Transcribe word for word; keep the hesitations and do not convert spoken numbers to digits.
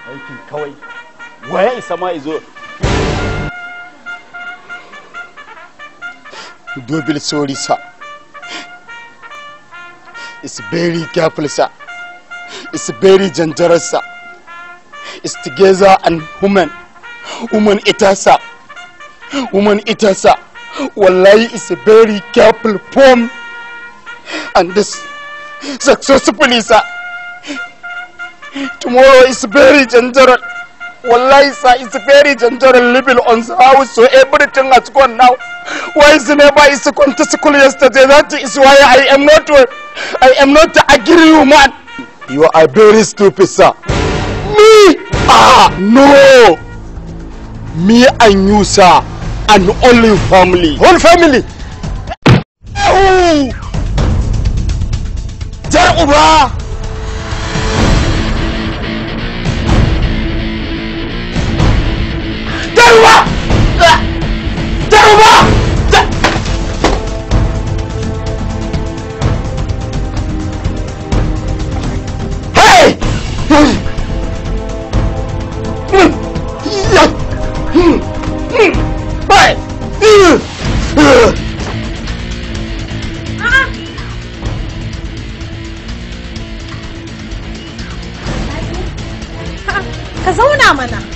aikin kawai waya isa ma izo double sorry sir. It's very careful sir. It's very dangerous sir. It's together and woman woman ita sir. Woman ita sir. Wallahi it's a very careful form and this successfully sir. Tomorrow is very dangerous. Wallahi sir, it's very dangerous living on the house, so everything has gone now. Why is never is gone to school yesterday? That is why I am not I am not agree man. You are very stupid sir. Me? Ah no. Me and you sir, and only family. Whole family. Oh. Jar uba. Daruba! Daruba! Hey! Ka zauna mana.